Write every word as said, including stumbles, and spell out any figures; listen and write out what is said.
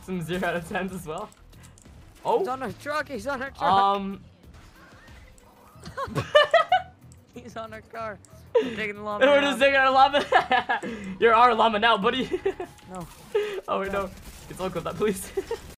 some zero out of tens as well. Oh. He's on our truck. He's on our truck. Um. He's on our car. We're taking the llama. We're around. just taking our llama. You're our llama now, buddy. No. Oh wait, no. It's all good, that please.